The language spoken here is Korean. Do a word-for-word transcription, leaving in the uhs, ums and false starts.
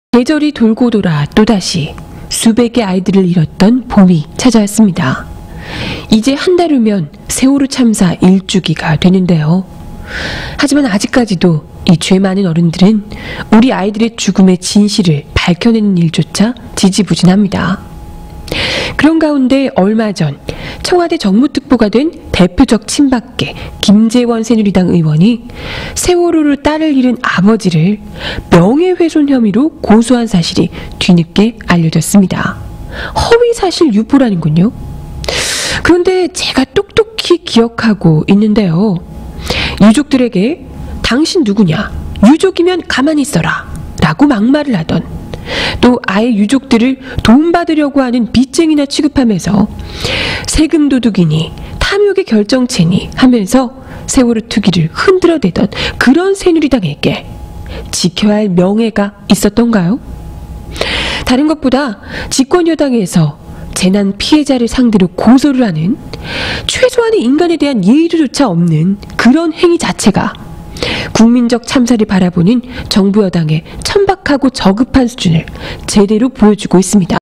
계절이 돌고 돌아 또다시 수백의 아이들을 잃었던 봄이 찾아왔습니다. 이제 한 달 후면 세월호 참사 일 주기가 되는데요. 하지만 아직까지도 이 죄 많은 어른들은 우리 아이들의 죽음의 진실을 밝혀내는 일조차 지지부진합니다. 그런 가운데 얼마 전 청와대 정무특보가 된 대표적 친박계 김재원 새누리당 의원이 세월호로 딸을 잃은 아버지를 명예훼손 혐의로 고소한 사실이 뒤늦게 알려졌습니다. 허위사실 유포라는군요. 그런데 제가 똑똑히 기억하고 있는데요. 유족들에게 당신 누구냐? 유족이면 가만히 있어라 라고 막말을 하던, 또 아예 유족들을 도움받으려고 하는 빚쟁이나 취급하면서 세금 도둑이니 탐욕의 결정체니 하면서 세월호 투기를 흔들어대던 그런 새누리당에게 지켜야 할 명예가 있었던가요? 다른 것보다 집권여당에서 재난 피해자를 상대로 고소를 하는 최소한의 인간에 대한 예의조차 없는 그런 행위 자체가 국민적 참사를 바라보는 정부 여당의 천박하고 저급한 수준을 제대로 보여주고 있습니다.